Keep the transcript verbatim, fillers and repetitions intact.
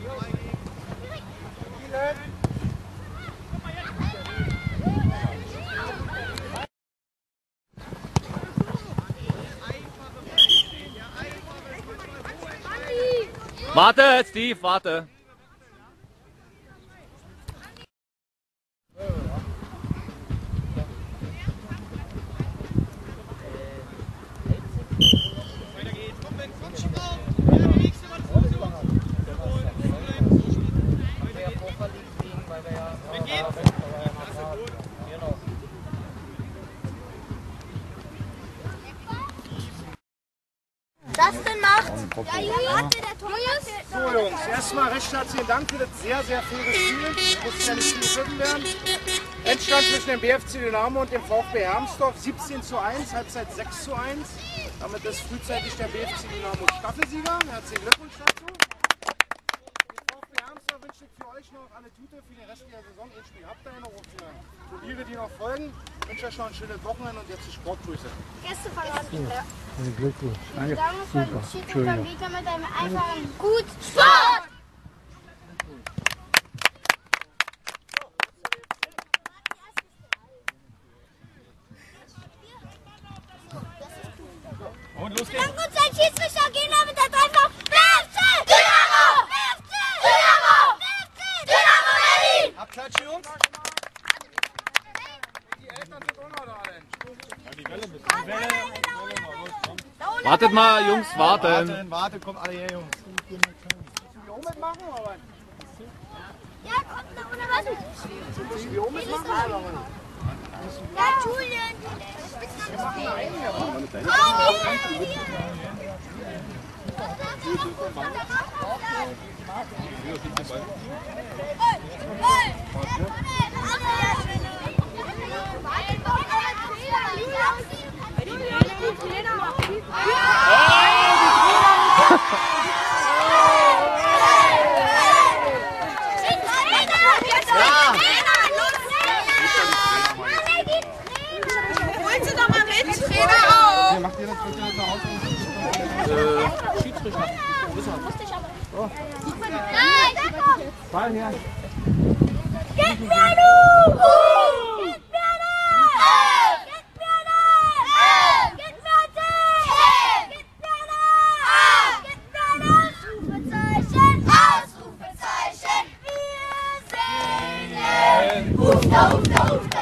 Warte, Steve, warte. Dustin macht. Ja, Julius. So Jungs, erstmal recht herzlichen Dank für das sehr, sehr faire Spiel. Muss ja nicht viel geschnitten werden. Endstand zwischen dem B F C Dynamo und dem VfB Hermsdorf siebzehn zu eins, Halbzeit sechs zu eins. Damit ist frühzeitig der B F C Dynamo Staffelsieger. Herzlichen Glückwunsch dazu. Den VfB Hermsdorf wünsche ich für euch noch alle Gute für den Rest der Saison. Ein Spiel habt ihr noch und für Turniere, die noch folgen. Ich wünsche euch noch ein schönes Wochenende und jetzt die Sportgrüße. Gäste verloren. Ja. Glückwunsch. Danke. Super. Entschuldigung. Wie kann man damit einfachen gut Sport? Und los geht's. Dann gut sein Schiedsrichter gehen wir mit der dreifach B F C Dynamo! B F C Dynamo! B F C Dynamo Berlin! Abklatsch, Jungs. Die Eltern sind auch noch da, denn. Wartet mal, Jungs, warten. Warten, warten, kommt alle her, Jungs. Willst du wie auch mitmachen, oder? Ja, kommt noch ohne was. Willst du wie auch mitmachen, oder? Ja, Julian. Wir machen einen hier, oder? Holst du doch mal mit, Trainer auf! Macht ihr das bitte nach Hause? Äh, Schiedsrichter. Musste ich aber. Oh. Nein! Ball her. Get Piano! Get Piano! Get Piano! Get Piano! Get Piano! Ausrufezeichen! Ausrufezeichen! Wir singen! Hufta, hufta, hufta!